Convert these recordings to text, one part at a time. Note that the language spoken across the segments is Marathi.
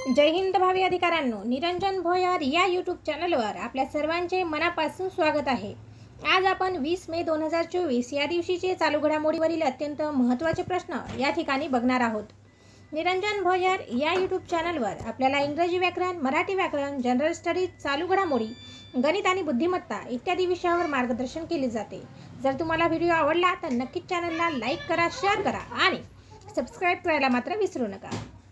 जय हिंद भावी अधिकाऱ्यांनो, निरंजन भोयर या यूट्यूब चॅनलवर आपल्या सर्वांचे मनापासून स्वागत आहे। आज आपण 20 मे 2024 या दिवशीचे चालू घडामोडीवरील अत्यंत महत्त्वाचे प्रश्न या ठिकाणी बघणार आहोत। निरंजन भोयर या यूट्यूब चॅनलवर आपल्याला इंग्रजी व्याकरण, मराठी व्याकरण, जनरल स्टडीज, चालू घडामोडी, गणित आणि बुद्धिमत्ता इत्यादी विषयावर मार्गदर्शन केले जाते। जर तुम्हाला व्हिडिओ आवडला तर नक्कीच चॅनलला लाईक करा, शेअर करा आणि सबस्क्राइब करायला मात्र विसरू नका।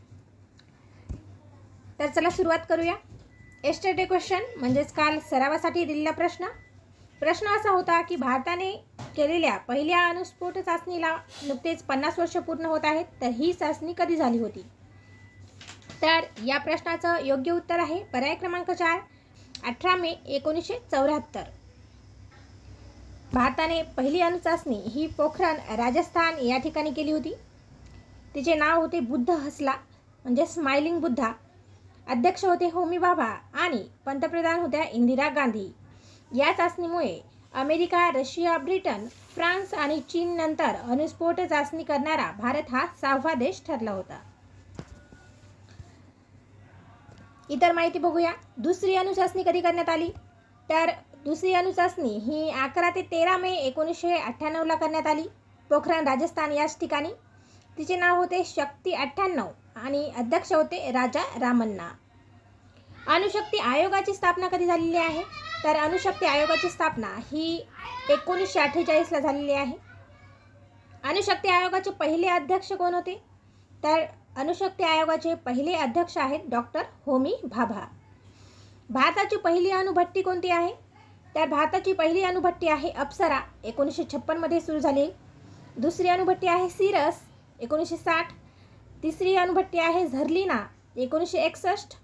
तर चला सुरुवात करूया। येस्टरडे क्वेश्चन म्हणजेच काल सरावासाठी दिलेला प्रश्न असा होता की भारताने केलेल्या पहिल्या अणुस्फोट चाचणीला नुकतेच 50 वर्ष पूर्ण होत आहेत, तर ही चाचणी कधी झाली होती? तर या प्रश्नाचं योग्य उत्तर आहे पर्याय क्रमांक 4, 18 मे 1974। भारताने पहिली अणुचाचणी ही पोखरण, राजस्थान या ठिकाणी केली होती। तिचे नाव होते बुद्ध हसला म्हणजे स्माइलिंग बुद्धा। अध्यक्ष होते होमी भाभा आणि पंतप्रधान होत्या इंदिरा गांधी। या चाचणीमुळे अमेरिका, रशिया, ब्रिटन, फ्रान्स आणि चीन नंतर अणुस्फोट चाचणी करणारा भारत हा 6वा देश ठरला होता। इतर माहिती बघूया। दुसरी अणुचाचणी कधी करण्यात आली? तर दुसरी अणुचाचणी ही 11 ते 13 मे 1998ला करण्यात आली, पोखरण, राजस्थान याच ठिकाणी। तिचे नाव होते शक्ती 98 आणि अध्यक्ष होते राजा रामन्ना। अणुशक्ती आयोगाची स्थापना कधी झालेली आहे? तर अणुशक्ती आयोगाची स्थापना ही 1948ला झालेली आहे। अणुशक्ती आयोगाचे पहिले अध्यक्ष कोण होते? तर अणुशक्ती आयोगाचे पहिले अध्यक्ष आहेत डॉक्टर होमी भाभा। भारताची पहिली अणुभट्टी कोणती आहे? तर भारताची पहिली अणुभट्टी आहे अप्सरा, 1956 मध्ये सुरू झाली। दुसरी अणुभट्टी आहे सिरस, 1960। तिसरी अणुभट्टी आहे झर्लिना, 1961।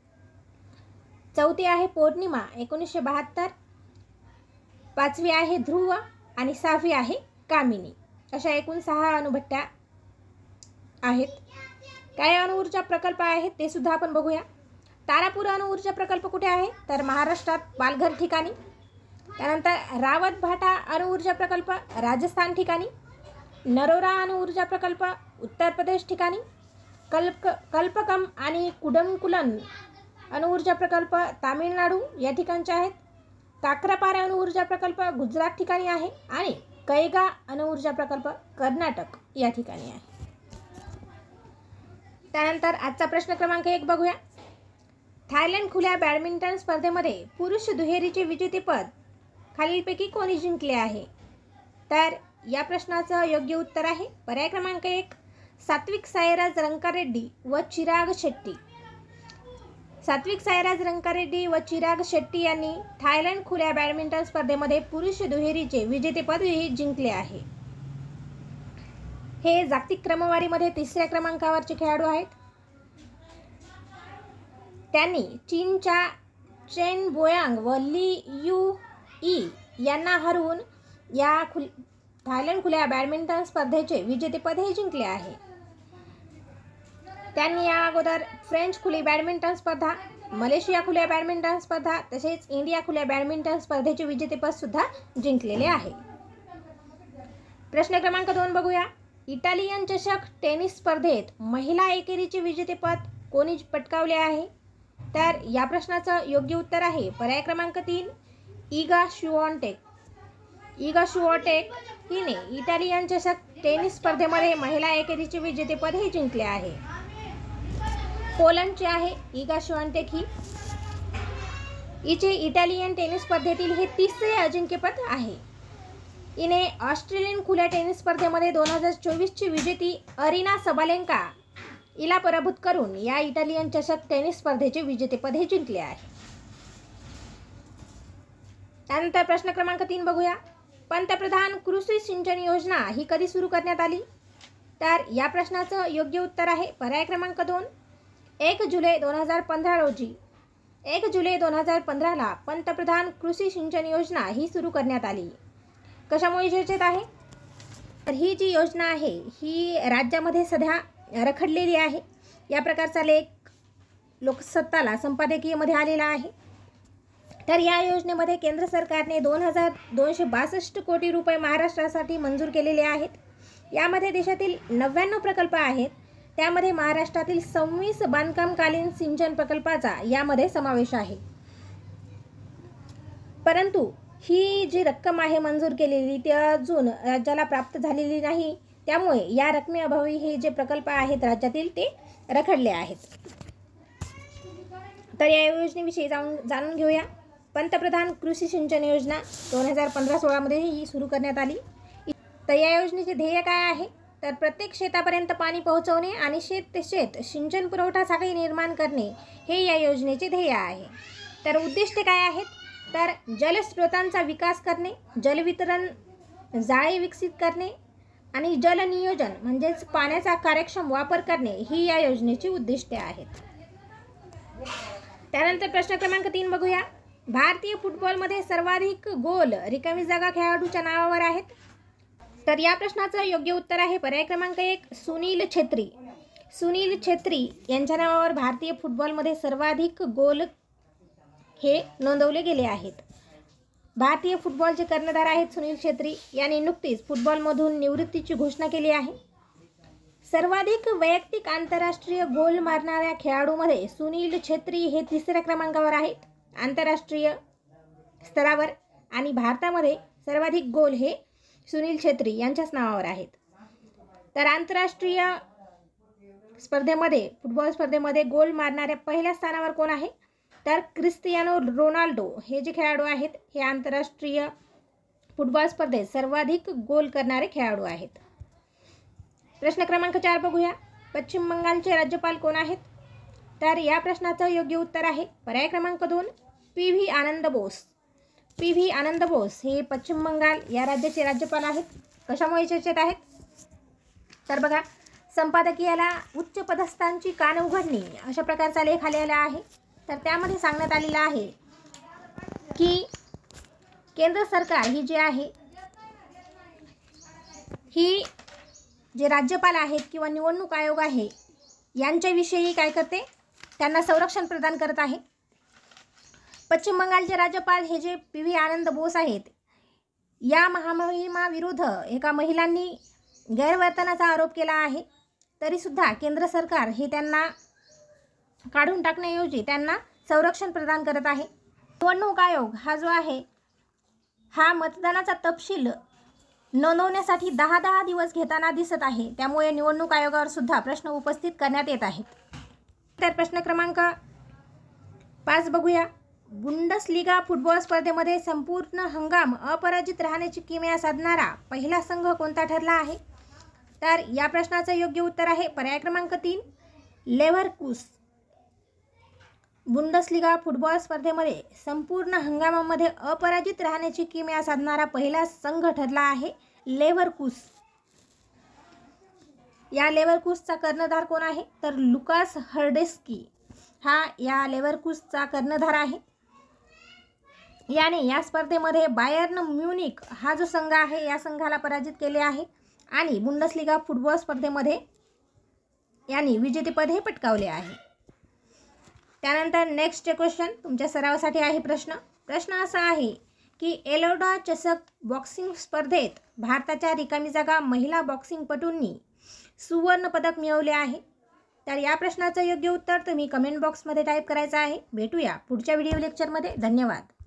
चौथी आहे पौर्णिमा, 1972। पाचवी आहे ध्रुव आणि 6वी आहे कामिनी। अशा एकूण 6 अणुभट्ट्या आहेत। काय अणुऊर्जा प्रकल्प आहेत ते सुद्धा आपण बघूया। तारापूर अणुऊर्जा प्रकल्प कुठे आहे? तर महाराष्ट्रात पालघर ठिकाणी। त्यानंतर रावत भाटा अणुऊर्जा प्रकल्प राजस्थान ठिकाणी। नरोरा अणुऊर्जा प्रकल्प उत्तर प्रदेश ठिकाणी। कल्पकम आणि कुडमकुलन अणुऊर्जा प्रकल्प तामिळनाडू या ठिकाणचे आहेत। काक्रापारा अणुऊर्जा प्रकल्प गुजरात ठिकाणी आहे आणि कैगा अणुऊर्जा प्रकल्प कर्नाटक या ठिकाणी आहे। त्यानंतर आजचा प्रश्न क्रमांक 1 बघूया। थायलंड खुल्या बॅडमिंटन स्पर्धेमध्ये पुरुष दुहेरीचे विजेतेपद खालीलपैकी कोणी जिंकले आहे? तर या प्रश्नाचं योग्य उत्तर आहे पर्याय क्रमांक 1, सात्विक साईराज रंकारेड्डी व चिराग शेट्टी। सात्विक साईराज रंकारेड्डी व चिराग शेट्टी यांनी थायलंड खुल्या बॅडमिंटन स्पर्धेमध्ये पुरुष दुहेरीचे विजेतेपद जिंकले आहे। हे जागतिक क्रमवारीमध्ये 3ऱ्या क्रमांकावरचे खेळाडू आहेत। त्यांनी चीनच्या चेन बोयांग व ली यू ई यांना हरवून या थायलंड खुल्या बॅडमिंटन स्पर्धेचे विजेतेपद हे जिंकले आहे। त्यांनी या अगोदर फ्रेंच खुली बॅडमिंटन स्पर्धा, मलेशिया खुल्या बॅडमिंटन स्पर्धा तसेच इंडिया खुल्या बॅडमिंटन स्पर्धेचे विजेतेपद सुद्धा जिंकलेले आहे। प्रश्न क्रमांक 2 बघूया। इटालियन चषक टेनिस स्पर्धेत महिला एकेरीचे विजेतेपद कोणी पटकावले आहे? तर या प्रश्नाचं योग्य उत्तर आहे पर्याय क्रमांक 3, इगा श्विऑन्टेक। इगा श्विऑन्टेक हिने इटालियन चषक टेनिस स्पर्धेमध्ये महिला एकेरीचे विजेतेपद हे जिंकले आहे। पोलंडचे आहे इगा श्विऑन्टेक ही। हिचे इटालियन टेनिस स्पर्धेतील हे 3रे अजिंक्यपद आहे। हिने ऑस्ट्रेलियन खुल्या टेनिस स्पर्धेमध्ये 2024ची विजेती अरिना सबालेंका हिला पराभूत करून या इटालियन चषक टेनिस स्पर्धेचे विजेतेपद हे जिंकले आहे। त्यानंतर प्रश्न क्रमांक 3 बघूया। पंतप्रधान कृषी सिंचन योजना ही कधी सुरू करण्यात आली? तर या प्रश्नाचं योग्य उत्तर आहे पर्याय क्रमांक 2, 1 जुलै 2015 रोजी। 1 जुलै 2015ला पंतप्रधान कृषी सिंचन योजना ही सुरू करण्यात आली। कशामुळे चर्चेत आहे? तर ही जी योजना आहे ही राज्यामध्ये सध्या रखडलेली आहे। या प्रकारचा लेख लोकसत्ताला संपादकीयमध्ये आलेला आहे। तर या योजनेमध्ये केंद्र सरकारने 2262 कोटी रुपये महाराष्ट्रासाठी मंजूर केलेले आहेत। यामध्ये देशातील 99 प्रकल्प आहेत, त्यामध्ये महाराष्ट्रातील 26 बांधकामकालीन सिंचन प्रकल्पाचा यामध्ये समावेश आहे. परंतु ही जी रक्कम आहे मंजूर केलेली ती अजून राज्याला प्राप्त झालेली नाही. त्यामुळे या रकमेअभावी हे जे प्रकल्प आहेत राज्यातील ते रखडले आहेत. तर या योजनेविषयी जाणून घेऊया. पंतप्रधान कृषी सिंचन योजना 2015-16 मध्ये ही सुरू करण्यात आली. तर या योजनेचे ध्येय काय आहे तर प्रत्येक शेतापर्यंत पाणी पोहोचवणे आणि शेत ते शेत सिंचन पुरवठा साखळी निर्माण करणे हे या योजनेचे ध्येय आहे. तर उद्दिष्टे काय आहेत तर जलस्रोतांचा विकास करणे, जलवितरण जाळे विकसित करणे आणि जलनियोजन म्हणजेच पाण्याचा कार्यक्षम वापर करणे ही या योजनेची उद्दिष्टे आहेत. त्यानंतर प्रश्न क्रमांक 3 बघूया. भारतीय फुटबॉलमध्ये सर्वाधिक गोल रिकामी जागा खेळाडूच्या नावावर आहेत. तर या प्रश्नाचं योग्य उत्तर आहे पर्याय क्रमांक 1 सुनील छेत्री. सुनील छेत्री यांच्या नावावर भारतीय फुटबॉलमध्ये सर्वाधिक गोल हे नोंदवले गेले आहेत. भारतीय फुटबॉलचे कर्णधार आहेत सुनील छेत्री यांनी नुकतीच फुटबॉलमधून निवृत्तीची घोषणा केली आहे. सर्वाधिक वैयक्तिक आंतरराष्ट्रीय गोल मारणाऱ्या खेळाडूमध्ये सुनील छेत्री हे 3ऱ्या क्रमांकावर आहेत आंतरराष्ट्रीय स्तरावर आणि भारतामध्ये सर्वाधिक गोल हे सुनील छेत्री यांच्याच नावावर आहेत. तर आंतरराष्ट्रीय स्पर्धेमध्ये फुटबॉल स्पर्धेमध्ये गोल मारणाऱ्या पहिल्या स्थानावर कोण आहे तर क्रिस्टियानो रोनाल्डो हे जे खेळाडू आहेत हे आंतरराष्ट्रीय फुटबॉल स्पर्धेत सर्वाधिक गोल करणारे खेळाडू आहेत. प्रश्न क्रमांक 4 बघूया. पश्चिम बंगालचे राज्यपाल कोण आहेत तर या प्रश्नाचं योग्य उत्तर आहे पर्याय क्रमांक 2 PV आनंद बोस. PV आनंद बोस हे पश्चिम बंगाल या राज्याचे राज्यपाल आहेत. कशामुळे चर्चेत आहेत तर बघा संपादकीयाला उच्च पदस्थांची कान उघडणी अशा प्रकारचा लेख आलेला आहे. तर त्यामध्ये सांगण्यात आलेलं आहे की केंद्र सरकार ही जी आहे ही जे राज्यपाल आहेत किंवा निवडणूक आयोग आहे यांच्याविषयी काय करते त्यांना संरक्षण प्रदान करत आहे. पश्चिम बंगालचे राज्यपाल हे जे PV आनंद बोस आहेत या महामहिमाविरुद्ध एका महिलांनी गैरवर्तनाचा आरोप केला आहे. तरीसुद्धा केंद्र सरकार हे त्यांना काढून टाकण्याऐवजी त्यांना संरक्षण प्रदान करत आहे. निवडणूक आयोग हा जो आहे हा मतदानाचा तपशील नोंदवण्यासाठी 10 दिवस घेताना दिसत आहे. त्यामुळे निवडणूक आयोगावर सुद्धा प्रश्न उपस्थित करण्यात येत आहेत. तर प्रश्न क्रमांक 5 बघूया. बुंडसलीगा फुटबॉल स्पर्धेमध्ये संपूर्ण हंगाम अपराजित राहण्याची किमया साधणारा पहिला संघ कोणता ठरला आहे तर या प्रश्नाचं योग्य उत्तर आहे पर्याय क्रमांक 3 लेव्हरकुस. बुंडसलीगा फुटबॉल स्पर्धेमध्ये संपूर्ण हंगामामध्ये अपराजित राहण्याची किमया साधणारा पहिला संघ ठरला आहे लेव्हरकुस. या लेव्हरकुसचा कर्णधार कोण आहे तर लुकास हर्डेस्की हा या लेव्हरकुसचा कर्णधार आहे. याने या स्पर्धेमध्ये बायर्न म्युनिक हा जो संघ आहे या संघाला पराजित केले आहे आणि बुंडसलीगा फुटबॉल स्पर्धेमध्ये यांनी विजेतेपद हे पटकावले आहे. त्यानंतर नेक्स्ट क्वेश्चन तुमच्या सरावासाठी आहे प्रश्न असा आहे की एलोडा चषक बॉक्सिंग स्पर्धेत भारताच्या रिकामी जागा महिला बॉक्सिंगपटूंनी सुवर्ण पदक मिळवले आहे. तर या प्रश्नाचं योग्य उत्तर तुम्ही कमेंट बॉक्समध्ये टाईप करायचं आहे. भेटूया पुढच्या व्हिडिओ लेक्चरमध्ये. धन्यवाद.